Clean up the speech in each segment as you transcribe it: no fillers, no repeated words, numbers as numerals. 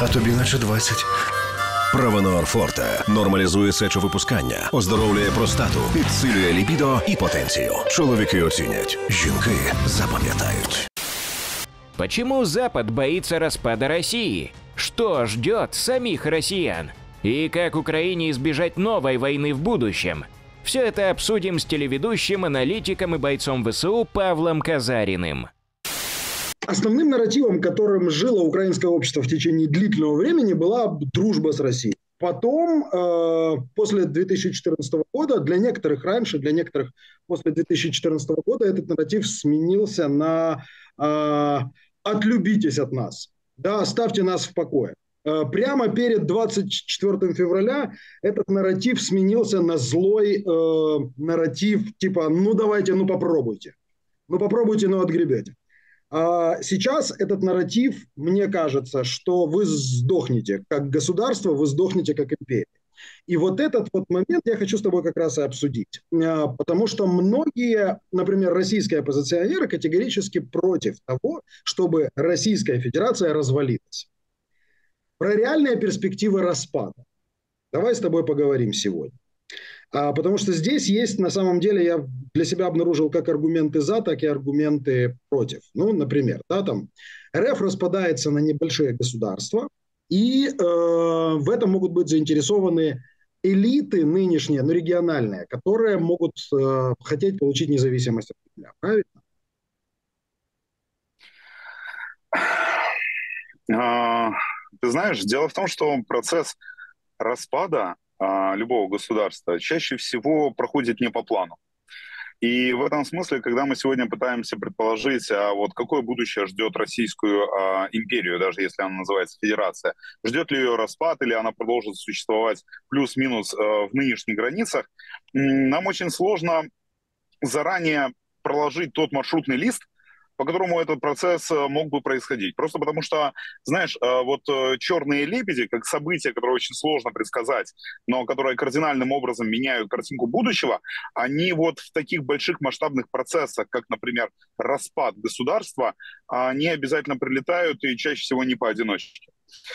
а тобі наче 20. Правонор Форте нормалізує сечовипускання, оздоровлює простату, підсилює лібідо і потенцію. Чоловіки оцінять, жінки запам'ятають. Почему Запад боится распада России? Что ждет самих россиян? И как Украине избежать новой войны в будущем? Все это обсудим с телеведущим, аналитиком и бойцом ВСУ Павлом Казариным. Основным нарративом, которым жило украинское общество в течение длительного времени, была дружба с Россией. Потом, после 2014 года, для некоторых раньше, для некоторых после 2014 года, этот нарратив сменился на «отлюбитесь от нас», да, «оставьте нас в покое». Прямо перед 24 февраля этот нарратив сменился на злой нарратив типа «ну давайте, ну попробуйте, ну отгребете». Сейчас этот нарратив, мне кажется, что вы сдохнете как государство, вы сдохнете как империя. И вот этот вот момент я хочу с тобой как раз и обсудить. Потому что многие, например, российские оппозиционеры категорически против того, чтобы Российская Федерация развалилась. Про реальные перспективы распада давай с тобой поговорим сегодня. Потому что здесь есть, на самом деле, я для себя обнаружил как аргументы за, так и аргументы против. Ну, например, да, там РФ распадается на небольшие государства, и в этом могут быть заинтересованы элиты нынешние, но региональные, которые могут хотеть получить независимость от Кремля. Правильно? Ты знаешь, дело в том, что процесс распада любого государства чаще всего проходит не по плану. И в этом смысле, когда мы сегодня пытаемся предположить, вот какое будущее ждет Российскую империю, даже если она называется Федерация, ждет ли ее распад или она продолжит существовать плюс-минус в нынешних границах, нам очень сложно заранее проложить тот маршрутный лист, по которому этот процесс мог бы происходить. Просто потому что, знаешь, вот черные лебеди, как события, которые очень сложно предсказать, но которые кардинальным образом меняют картинку будущего, они вот в таких больших масштабных процессах, как, например, распад государства, они обязательно прилетают и чаще всего не поодиночке.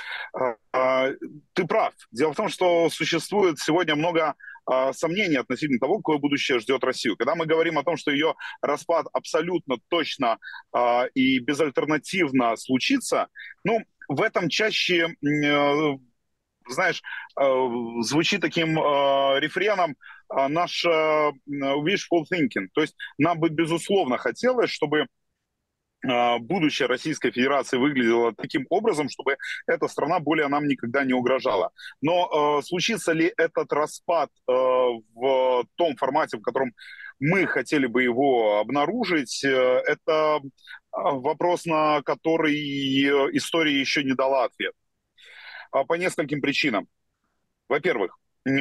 Ты прав. Дело в том, что существует сегодня много сомнений относительно того, какое будущее ждет Россию. Когда мы говорим о том, что ее распад абсолютно точно и безальтернативно случится, ну, в этом чаще, знаешь, звучит таким рефреном наш wishful thinking. То есть нам бы, безусловно, хотелось, чтобы будущее Российской Федерации выглядело таким образом, чтобы эта страна более нам никогда не угрожала. Но случится ли этот распад в том формате, в котором мы хотели бы его обнаружить, это вопрос, на который история еще не дала ответ. По нескольким причинам. Во-первых,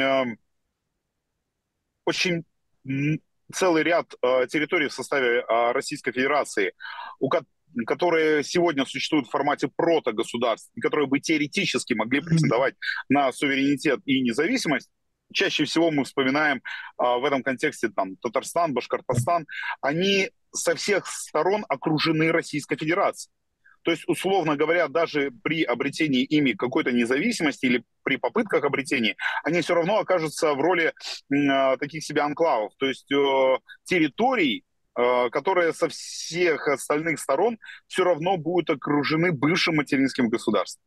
очень целый ряд территорий в составе Российской Федерации, которые сегодня существуют в формате протогосударств, и которые бы теоретически могли претендовать на суверенитет и независимость. Чаще всего мы вспоминаем в этом контексте там, Татарстан, Башкортостан. Они со всех сторон окружены Российской Федерацией. То есть, условно говоря, даже при обретении ими какой-то независимости или при попытках обретения, они все равно окажутся в роли таких себе анклавов, то есть территорий, которые со всех остальных сторон все равно будут окружены бывшим материнским государством.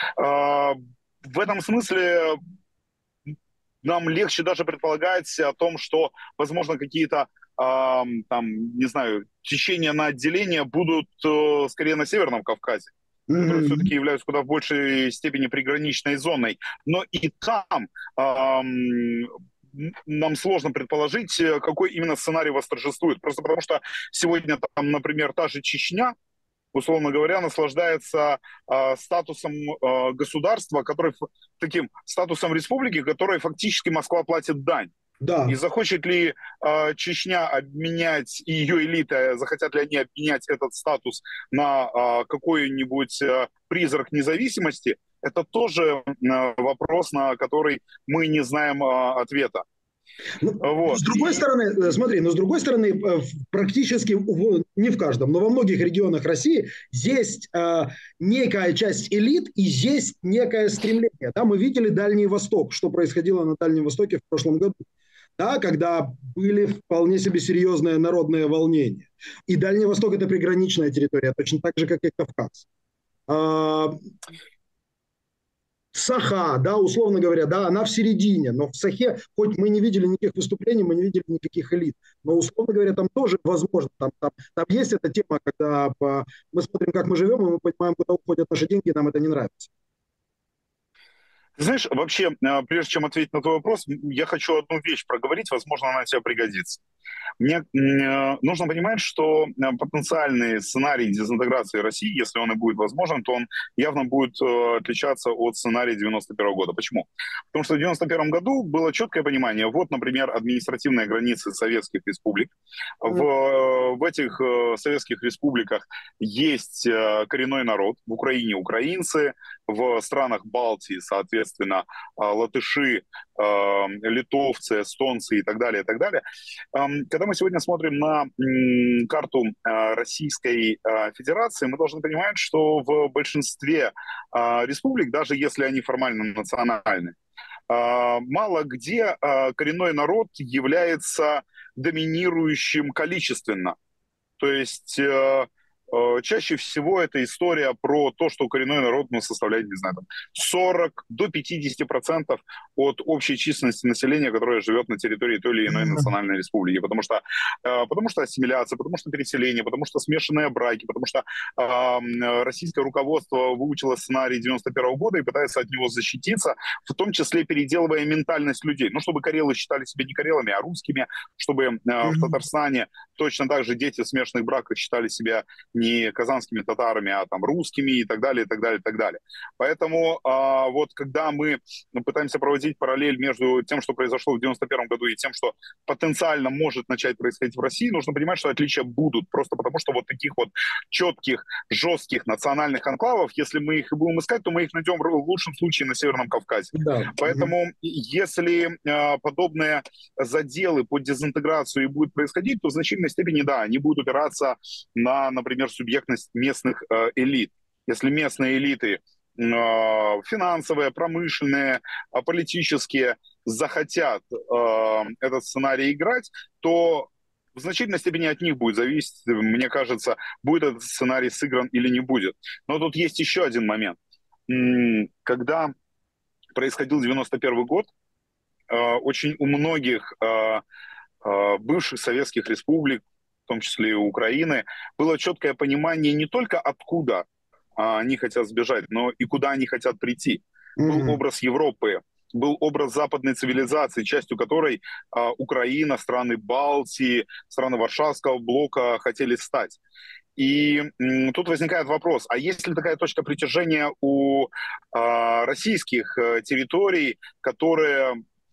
В этом смысле нам легче даже предполагать о том, что, возможно, какие-то там, не знаю, течения на отделение будут скорее на Северном Кавказе, которые все-таки являются куда в большей степени приграничной зоной. Но и там нам сложно предположить, какой именно сценарий восторжествует. Просто потому что сегодня там, например, та же Чечня, условно говоря, наслаждается статусом государства, таким статусом республики, которой фактически Москва платит дань. Да. И захочет ли Чечня обменять, и ее элиты, захотят ли они обменять этот статус на какой-нибудь призрак независимости, это тоже вопрос, на который мы не знаем ответа. Вот. С другой стороны, смотри, но с другой стороны, практически не в каждом, но во многих регионах России есть некая часть элит и есть некое стремление. Да, мы видели Дальний Восток, что происходило на Дальнем Востоке в прошлом году. Да, когда были вполне себе серьезные народные волнения. И Дальний Восток – это приграничная территория, точно так же, как и Кавказ. Саха, да, условно говоря, да, она в середине, но в Сахе, хоть мы не видели никаких выступлений, мы не видели никаких элит, но, условно говоря, там тоже возможно, там есть эта тема, когда мы смотрим, как мы живем, и мы понимаем, куда уходят наши деньги, и нам это не нравится. Знаешь, вообще, прежде чем ответить на твой вопрос, я хочу одну вещь проговорить, возможно, она тебе пригодится. Мне нужно понимать, что потенциальный сценарий дезинтеграции России, если он и будет возможен, то он явно будет отличаться от сценария 91 года. Почему? Потому что в 91 году было четкое понимание. Вот, например, административные границы советских республик. В этих советских республиках есть коренной народ. В Украине украинцы, в странах Балтии, соответственно, латыши, литовцы, эстонцы и так далее, и так далее. Когда мы сегодня смотрим на карту Российской Федерации, мы должны понимать, что в большинстве республик, даже если они формально национальны, мало где коренной народ является доминирующим количественно. То есть чаще всего это история про то, что коренной народ составляет, не знаю, 40 до 50% от общей численности населения, которое живет на территории той или иной национальной республики. Потому что ассимиляция, потому что переселение, потому что смешанные браки, потому что российское руководство выучило сценарий 91 года и пытается от него защититься, в том числе переделывая ментальность людей. Ну, чтобы карелы считали себя не карелами, а русскими, чтобы в Татарстане точно так же дети в смешанных браках считали себя не казанскими татарами, а там русскими и так далее, и так далее, и так далее. Поэтому вот когда мы пытаемся проводить параллель между тем, что произошло в 91 году, и тем, что потенциально может начать происходить в России, нужно понимать, что отличия будут, просто потому что вот таких вот четких, жестких национальных анклавов, если мы их и будем искать, то мы их найдем в лучшем случае на Северном Кавказе. Да. Поэтому если подобные заделы по дезинтеграции будут происходить, то в значительной степени, да, они будут опираться на, например, субъектность местных элит. Если местные элиты финансовые, промышленные, политические захотят этот сценарий играть, то в значительной степени от них будет зависеть, мне кажется, будет этот сценарий сыгран или не будет. Но тут есть еще один момент. Когда происходил 91 год, очень у многих бывших советских республик, в том числе и Украины, было четкое понимание не только откуда они хотят сбежать, но и куда они хотят прийти. Был образ Европы, был образ западной цивилизации, частью которой Украина, страны Балтии, страны Варшавского блока хотели стать. И тут возникает вопрос, а есть ли такая точка притяжения у российских территорий, которые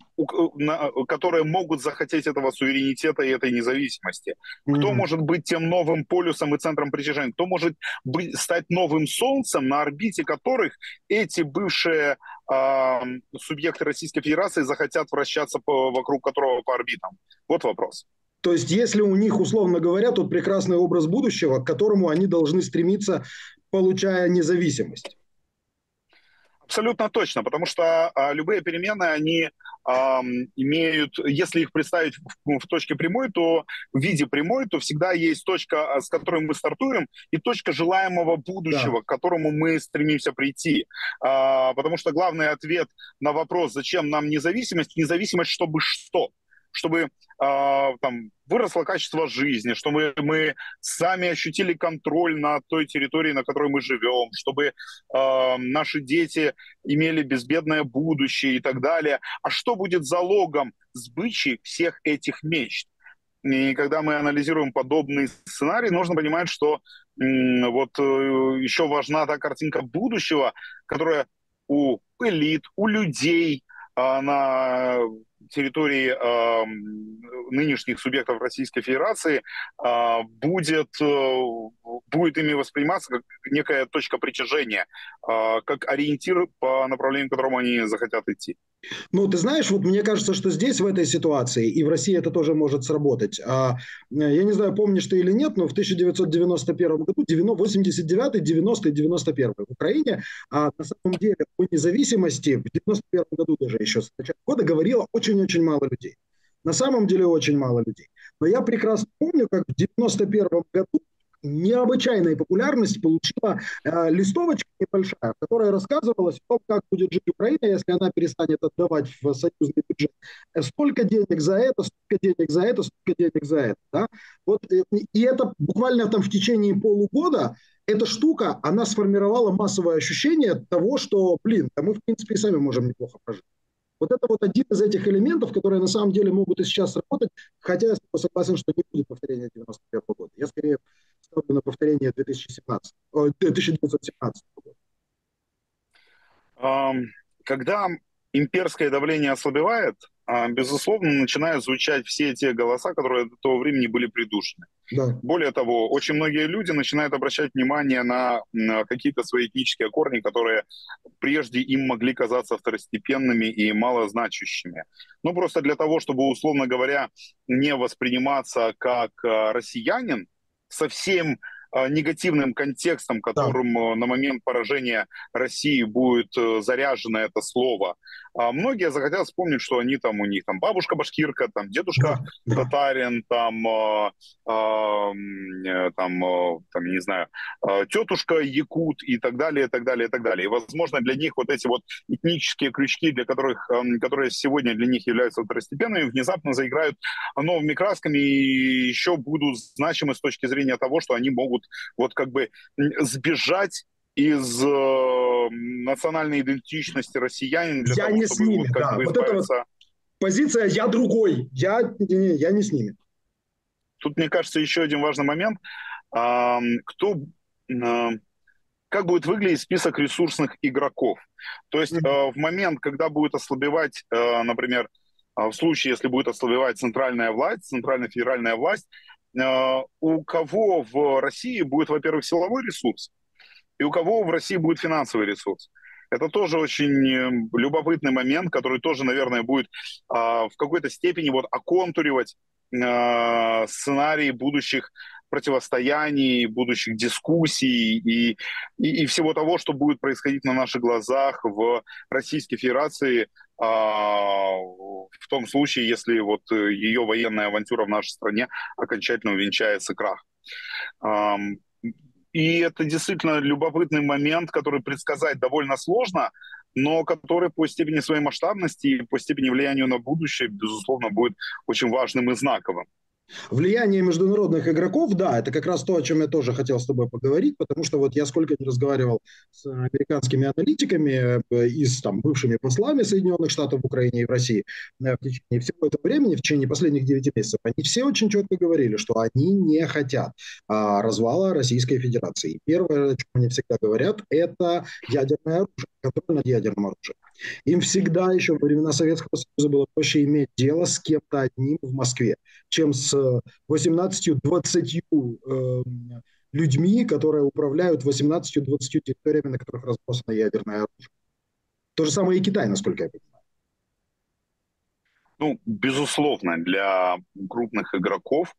могут захотеть этого суверенитета и этой независимости? Кто может быть тем новым полюсом и центром притяжения? Кто может стать новым солнцем, на орбите которых эти бывшие субъекты Российской Федерации захотят вращаться вокруг которого по орбитам? Вот вопрос. То есть, если у них, условно говоря, тот прекрасный образ будущего, к которому они должны стремиться, получая независимость. Абсолютно точно, потому что любые перемены, они имеют, если их представить в точке прямой, то в виде прямой, то всегда есть точка, с которой мы стартуем, и точка желаемого будущего, к которому мы стремимся прийти. Потому что главный ответ на вопрос, зачем нам независимость, независимость, чтобы что? Чтобы там выросло качество жизни, чтобы мы сами ощутили контроль над той территорией, на которой мы живем, чтобы наши дети имели безбедное будущее и так далее. А что будет залогом сбычи всех этих мечт? И когда мы анализируем подобный сценарий, нужно понимать, что вот еще важна та картинка будущего, которая у элит, у людей на территории нынешних субъектов Российской Федерации будет ими восприниматься как некая точка притяжения, как ориентир по направлению, к которому они захотят идти. Ну, ты знаешь, вот мне кажется, что здесь, в этой ситуации, и в России это тоже может сработать. Я не знаю, помнишь ты или нет, но в 1991 году, 89, 90 и 91 в Украине, на самом деле, о независимости в 91 году даже еще с начала года говорило очень-очень мало людей. На самом деле очень мало людей. Но я прекрасно помню, как в 91 году необычайной популярность получила листовочка небольшая, в которой рассказывалось о том, как будет жить Украина, если она перестанет отдавать в союзный бюджет столько денег за это, столько денег за это, столько денег за это. Да? Вот, и это буквально там в течение полугода эта штука, она сформировала массовое ощущение того, что, блин, да мы в принципе и сами можем неплохо прожить. Вот это вот один из этих элементов, которые на самом деле могут и сейчас работать, хотя я согласен, что не будет повторения 91 года. Я скорее ставлю на повторение 1917 года. Когда имперское давление ослабевает, безусловно, начинают звучать все те голоса, которые до того времени были придушены. Да. Более того, очень многие люди начинают обращать внимание на какие-то свои этнические корни, которые прежде им могли казаться второстепенными и малозначащими. Ну, просто для того, чтобы, условно говоря, не восприниматься как россиянин со всем негативным контекстом, которым на момент поражения России будет заряжено это слово. Многие захотят вспомнить, что они там, у них там бабушка башкирка, там дедушка татарин, там, не знаю, тетушка якут и так далее, и так далее, и так далее. И, возможно, для них вот эти вот этнические крючки, которые сегодня для них являются второстепенными, внезапно заиграют новыми красками и еще будут значимы с точки зрения того, что они могут вот как бы сбежать из национальной идентичности россиянин для я того, не чтобы с ними, вот, как да. бы Вот избавиться... это вот позиция «я другой», я не с ними. Тут, мне кажется, еще один важный момент. Как будет выглядеть список ресурсных игроков? То есть в момент, когда будет ослабевать, например, в случае, если будет ослабевать центральная власть, центральная федеральная власть, у кого в России будет, во-первых, силовой ресурс, и у кого в России будет финансовый ресурс. Это тоже очень любопытный момент, который тоже, наверное, будет в какой-то степени вот оконтуривать сценарии будущих противостояний, будущих дискуссий и всего того, что будет происходить на наших глазах в Российской Федерации в том случае, если вот ее военная авантюра в нашей стране окончательно увенчается крахом. И это действительно любопытный момент, который предсказать довольно сложно, но который по степени своей масштабности и по степени влияния на будущее, безусловно, будет очень важным и знаковым. Влияние международных игроков, да, это как раз то, о чем я тоже хотел с тобой поговорить, потому что вот я сколько не разговаривал с американскими аналитиками и с там, бывшими послами Соединенных Штатов в Украине и в России в течение всего этого времени, в течение последних 9 месяцев, они все очень четко говорили, что они не хотят развала Российской Федерации. Первое, о чем они всегда говорят, это ядерное оружие, контроль над ядерным оружием. Им всегда еще во времена Советского Союза было проще иметь дело с кем-то одним в Москве, чем с 18-20 людьми, которые управляют 18-20 территориями, на которых разбросано ядерное оружие. То же самое и Китай, насколько я понимаю. Ну, безусловно, для крупных игроков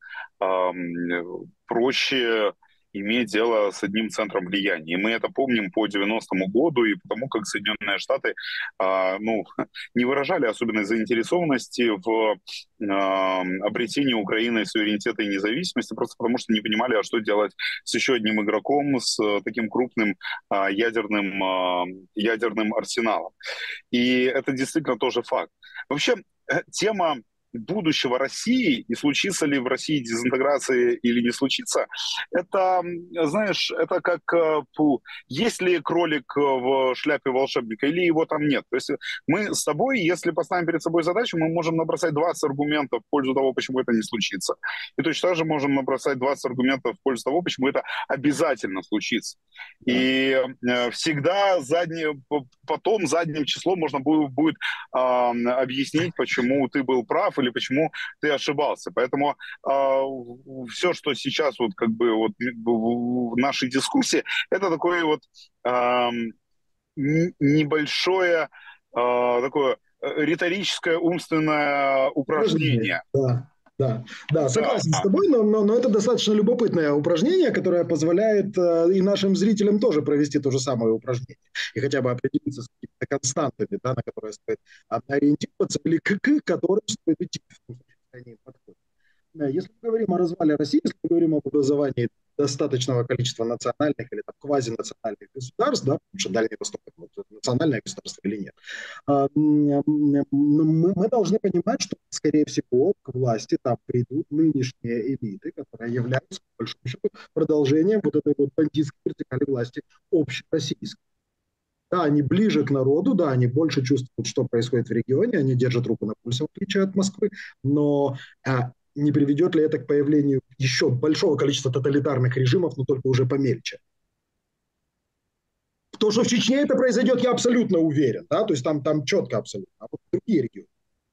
проще иметь дело с одним центром влияния. И мы это помним по 90-му году и потому, как Соединенные Штаты не выражали особенной заинтересованности в обретении Украины суверенитета и независимости, просто потому что не понимали, а что делать с еще одним игроком, с таким крупным ядерным арсеналом. И это действительно тоже факт. Вообще, тема будущего России и случится ли в России дезинтеграция или не случится, это, знаешь, это как есть ли кролик в шляпе волшебника или его там нет. То есть мы с тобой, если поставим перед собой задачу, мы можем набросать 20 аргументов в пользу того, почему это не случится. И точно так же можем набросать 20 аргументов в пользу того, почему это обязательно случится. И всегда потом задним числом можно будет объяснить, почему ты был прав или почему ты ошибался. Поэтому все, что сейчас вот как бы вот в нашей дискуссии, это такое вот небольшое такое риторическое умственное упражнение. Да, согласен с тобой, но это достаточно любопытное упражнение, которое позволяет и нашим зрителям тоже провести то же самое упражнение. И хотя бы определиться с какими-то константами, да, на которые стоит ориентироваться, или к которым стоит идти. Если мы говорим о развале России, если мы говорим об образовании достаточного количества национальных или там, квазинациональных государств, да, потому что Дальний Восток – это национальное государство или нет, мы должны понимать, что, скорее всего, к власти там придут нынешние элиты, которые являются, по большому счету, продолжением вот этой вот бандитской вертикали власти общероссийской. Да, они ближе к народу, да, они больше чувствуют, что происходит в регионе, они держат руку на пульсе, в отличие от Москвы, но не приведет ли это к появлению еще большого количества тоталитарных режимов, но только уже помельче? То, что в Чечне это произойдет, я абсолютно уверен, да, то есть там четко абсолютно, а вот другие регионы.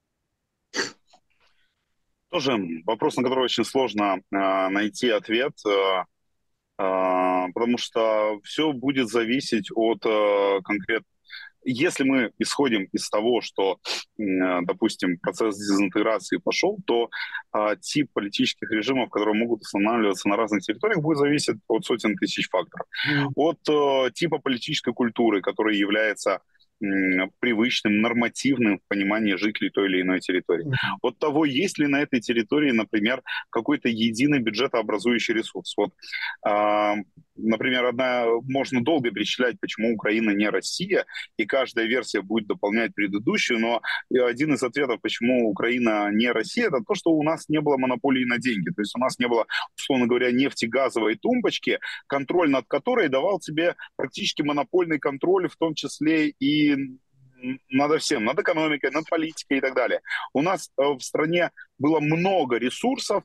Тоже вопрос, на который очень сложно найти ответ, потому что все будет зависеть от конкретно. Если мы исходим из того, что, допустим, процесс дезинтеграции пошел, то тип политических режимов, которые могут устанавливаться на разных территориях, будет зависеть от сотен тысяч факторов. От типа политической культуры, который является привычным, нормативным в понимании жителей той или иной территории. От того, есть ли на этой территории, например, какой-то единый бюджетообразующий ресурс. Вот, например, можно долго перечислять, почему Украина не Россия, и каждая версия будет дополнять предыдущую, но один из ответов, почему Украина не Россия, это то, что у нас не было монополии на деньги. То есть у нас не было, условно говоря, нефтегазовой тумбочки, контроль над которой давал тебе практически монопольный контроль, в том числе и над всем, над экономикой, над политикой и так далее. У нас в стране было много ресурсов,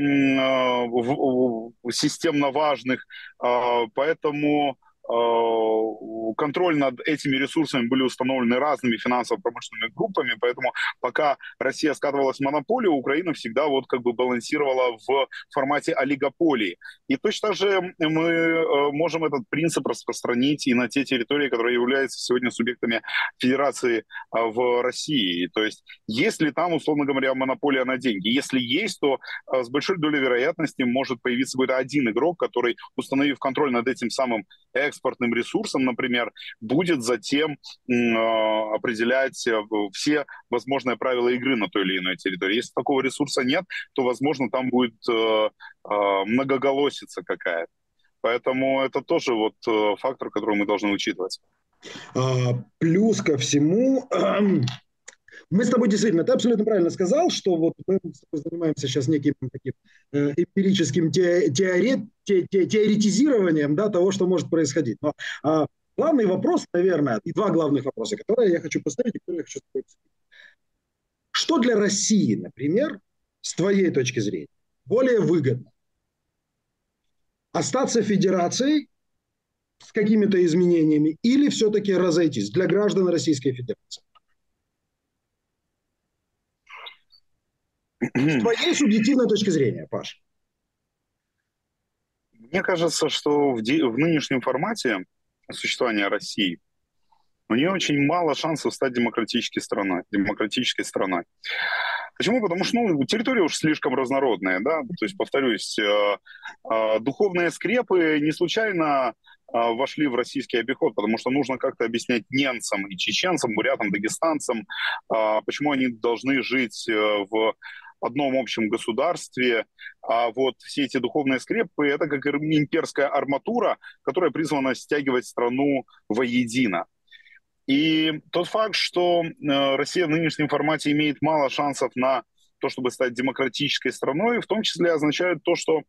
системно важных, поэтому контроль над этими ресурсами были установлены разными финансово-промышленными группами, поэтому пока Россия скатывалась в монополию, Украина всегда вот как бы балансировала в формате олигополии. И точно так же мы можем этот принцип распространить и на те территории, которые являются сегодня субъектами федерации в России. То есть если там, условно говоря, монополия на деньги, если есть, то с большой долей вероятности может появиться какой-то один игрок, который, установив контроль над этим самым экспортным ресурсом, например, будет затем определять все возможные правила игры на той или иной территории. Если такого ресурса нет, то, возможно, там будет многоголосица какая-то. Поэтому это тоже вот фактор, который мы должны учитывать. Плюс ко всему, мы с тобой действительно, ты абсолютно правильно сказал, что вот мы с тобой занимаемся сейчас неким таким эмпирическим теоретизированием, да, того, что может происходить. Но главный вопрос, наверное, и два главных вопроса, которые я хочу поставить, и которые я хочу с тобой обсудить. Что для России, например, с твоей точки зрения, более выгодно? Остаться федерацией с какими-то изменениями или все-таки разойтись для граждан Российской Федерации? С твоей субъективной точки зрения, Паш. Мне кажется, что в нынешнем формате существования России у нее очень мало шансов стать демократической страной. Почему? Потому что территория уж слишком разнородная. Да? То есть, повторюсь, духовные скрепы не случайно вошли в российский обиход, потому что нужно как-то объяснять немцам и чеченцам, бурятам, дагестанцам, почему они должны жить в одном общем государстве, а вот все эти духовные скрепы — это как имперская арматура, которая призвана стягивать страну воедино. И тот факт, что Россия в нынешнем формате имеет мало шансов на то, чтобы стать демократической страной, в том числе означает то, что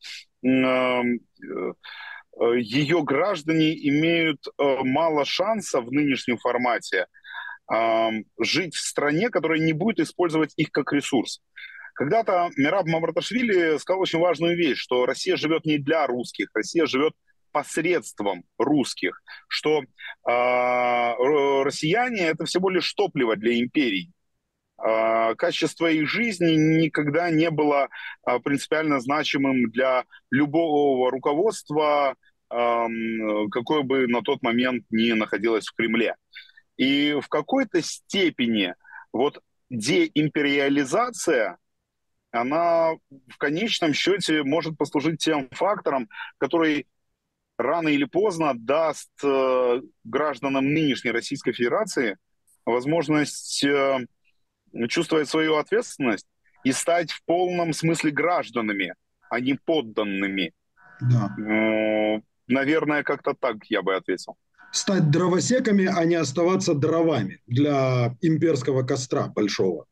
ее граждане имеют мало шансов в нынешнем формате жить в стране, которая не будет использовать их как ресурс. Когда-то Мераб Мамарташвили сказал очень важную вещь, что Россия живет не для русских, Россия живет посредством русских, что россияне это всего лишь топливо для империй. Качество их жизни никогда не было принципиально значимым для любого руководства, какое бы на тот момент ни находилось в Кремле. И в какой-то степени вот деимпериализация, она в конечном счете может послужить тем фактором, который рано или поздно даст гражданам нынешней Российской Федерации возможность чувствовать свою ответственность и стать в полном смысле гражданами, а не подданными. Да. Наверное, как-то так я бы ответил. Стать дровосеками, а не оставаться дровами для имперского костра большого.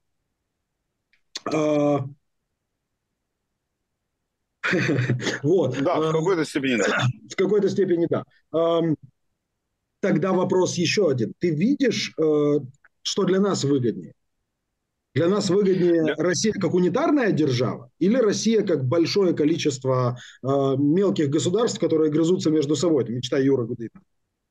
Вот. Да, в какой-то степени да. В какой-то степени да. Тогда вопрос еще один. Ты видишь, что для нас выгоднее? Для нас выгоднее Россия как унитарная держава или Россия как большое количество мелких государств, которые грызутся между собой? Это мечта Юры Гудина.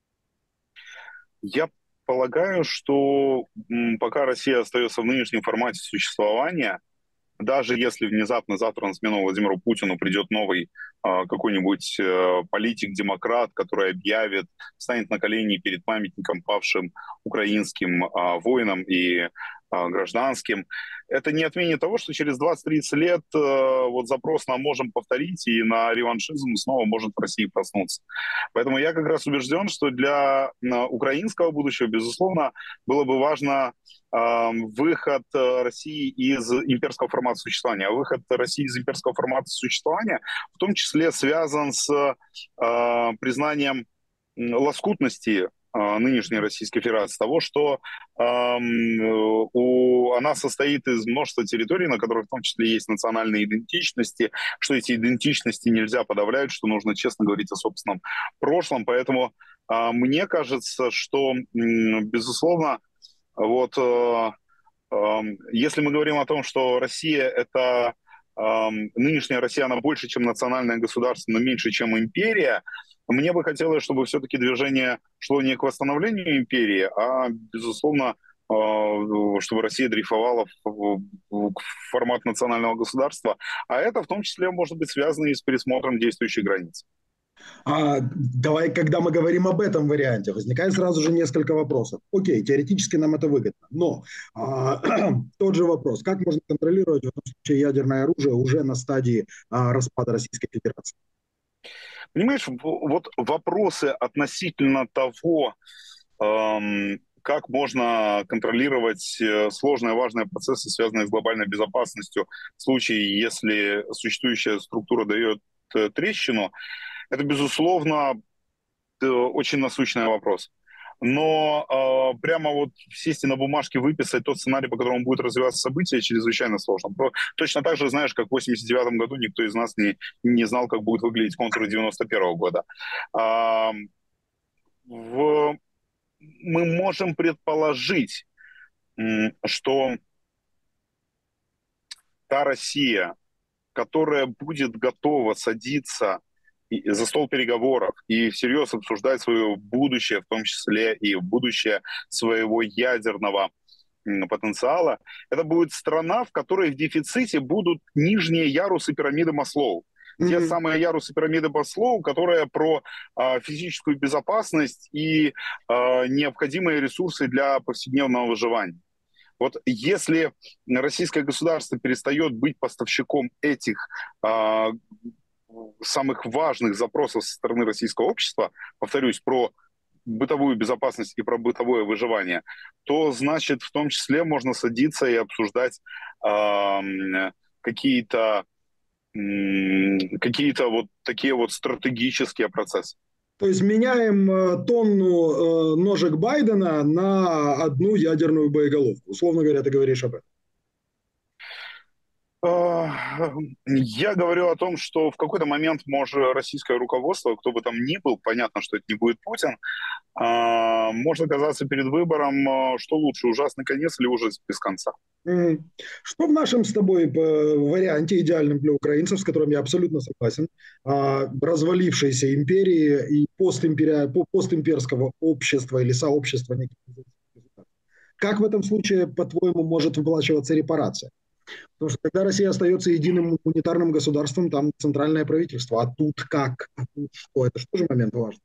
Я полагаю, что пока Россия остается в нынешнем формате существования, даже если внезапно завтра на смену Владимиру Путину придет новый какой-нибудь политик-демократ, который объявит, станет на колени перед памятником павшим украинским воинам и гражданским, это не отменит того, что через 20-30 лет вот запрос на «можем повторить» и на реваншизм снова может в России проснуться. Поэтому я как раз убежден, что для украинского будущего, безусловно, было бы важно выход России из имперского формата существования. А выход России из имперского формата существования в том числе связан с признанием лоскутности нынешней Российской Федерации, того, что она состоит из множества территорий, на которых в том числе есть национальные идентичности, что эти идентичности нельзя подавлять, что нужно честно говорить о собственном прошлом. Поэтому мне кажется, что, безусловно, вот если мы говорим о том, что Россия это нынешняя Россия, она больше, чем национальное государство, но меньше, чем империя, мне бы хотелось, чтобы все-таки движение шло не к восстановлению империи, а, безусловно, чтобы Россия дрейфовала в формат национального государства. А это в том числе может быть связано и с пересмотром действующих границ. Давай, когда мы говорим об этом варианте, возникает сразу же несколько вопросов. Окей, теоретически нам это выгодно, но тот же вопрос, как можно контролировать в этом случае ядерное оружие уже на стадии распада Российской Федерации? Понимаешь, вот вопросы относительно того, как можно контролировать сложные важные процессы, связанные с глобальной безопасностью, в случае, если существующая структура дает трещину, это, безусловно, очень насущный вопрос. Но прямо вот сесть и на бумажке выписать тот сценарий, по которому будет развиваться событие, чрезвычайно сложно. Точно так же, знаешь, как в 1989 году никто из нас не знал, как будет выглядеть контур 1991 года. Мы можем предположить, что та Россия, которая будет готова садиться за стол переговоров и всерьез обсуждать свое будущее, в том числе и будущее своего ядерного потенциала, это будет страна, в которой в дефиците будут нижние ярусы пирамиды Маслоу. Те самые ярусы пирамиды Маслоу, которые про физическую безопасность и необходимые ресурсы для повседневного выживания. Вот если российское государство перестает быть поставщиком этих самых важных запросов со стороны российского общества, повторюсь, про бытовую безопасность и про бытовое выживание, то, значит, в том числе можно садиться и обсуждать какие-то вот такие вот стратегические процессы. То есть меняем тонну ножек Байдена на одну ядерную боеголовку. Условно говоря, ты говоришь об этом. Я говорю о том, что в какой-то момент может российское руководство, кто бы там ни был, понятно, что это не будет Путин, может оказаться перед выбором, что лучше, ужасный конец или ужас без конца. Что в нашем с тобой варианте идеальном для украинцев, с которым я абсолютно согласен, развалившейся империи и постимперского общества или сообщества неких государств? Как в этом случае, по-твоему, может выплачиваться репарация? Потому что когда Россия остается единым унитарным государством, там центральное правительство. А тут как? А тут что? Это же тоже момент важный.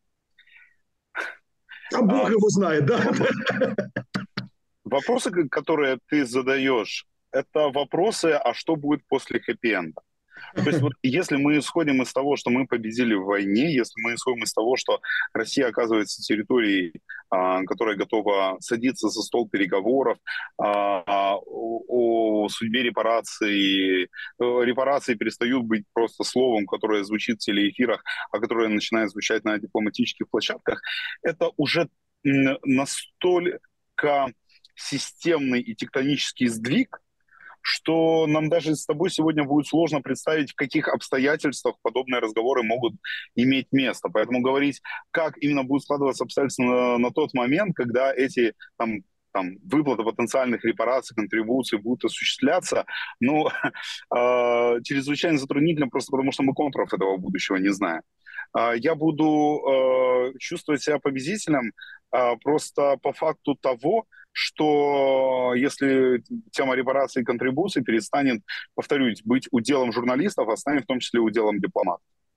А Бог его знает, да? Вопросы, которые ты задаешь, это вопросы, а что будет после хэппи-энда? То есть вот если мы исходим из того, что мы победили в войне, если мы исходим из того, что Россия оказывается территорией, которая готова садиться за стол переговоров о судьбе репараций, репарации перестают быть просто словом, которое звучит в телеэфирах, а которое начинает звучать на дипломатических площадках, это уже настолько системный и тектонический сдвиг, что нам даже с тобой сегодня будет сложно представить, в каких обстоятельствах подобные разговоры могут иметь место. Поэтому говорить, как именно будут складываться обстоятельства на тот момент, когда эти выплаты потенциальных репараций, контрибуций будут осуществляться, ну, чрезвычайно затруднительно, просто потому что мы контуров этого будущего не знаем. Я буду чувствовать себя победителем просто по факту того, что если тема репараций и контрибуций перестанет, повторюсь, быть уделом журналистов, а станет в том числе уделом дипломатов.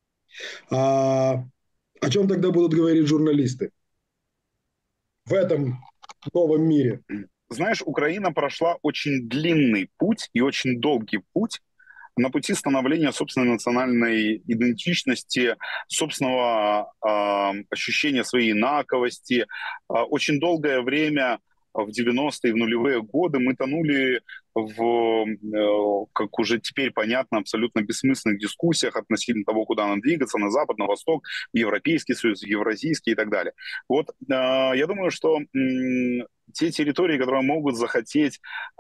О чем тогда будут говорить журналисты в этом новом мире? Знаешь, Украина прошла очень длинный путь и очень долгий путь на пути становления собственной национальной идентичности, собственного ощущения своей инаковости. Очень долгое время в 90-е, в нулевые годы мы тонули в, как уже теперь понятно, абсолютно бессмысленных дискуссиях относительно того, куда нам двигаться, на Запад, на Восток, в Европейский Союз, в Евразийский и так далее. Вот я думаю, что те территории, которые могут захотеть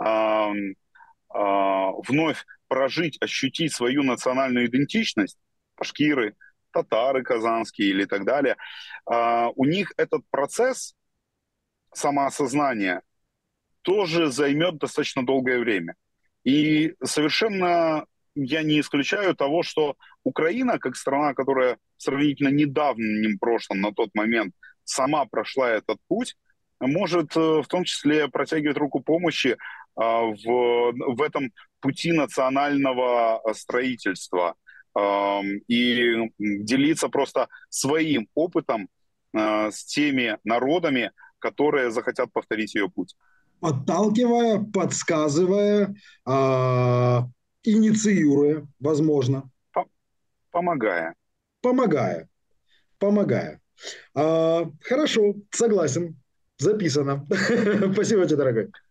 вновь прожить, ощутить свою национальную идентичность, башкиры, татары казанские или так далее, у них этот процесс самоосознания тоже займет достаточно долгое время. И совершенно я не исключаю того, что Украина, как страна, которая в сравнительно недавнем прошлом на тот момент сама прошла этот путь, может в том числе протягивать руку помощи в этом пути национального строительства и делиться просто своим опытом с теми народами, которые захотят повторить ее путь. Подталкивая, подсказывая, инициируя, возможно. Помогая. Помогая. Хорошо, согласен. Записано. Спасибо тебе, дорогой.